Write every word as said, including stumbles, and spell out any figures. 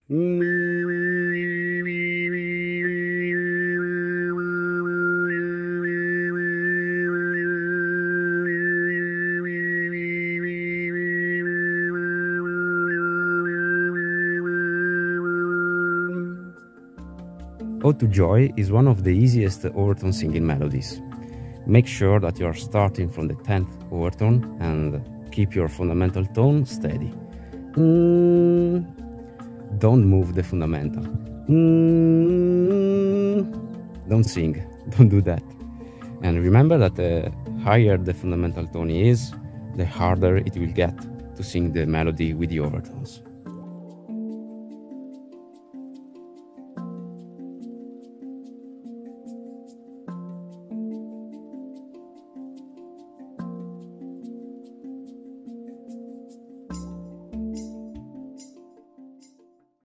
Ode to Joy is one of the easiest overtone singing melodies. Make sure that you are starting from the tenth overtone and keep your fundamental tone steady. Mm. Don't move the fundamental. Mm. Don't sing, don't do that. And remember that the higher the fundamental tone is, the harder it will get to sing the melody with the overtones.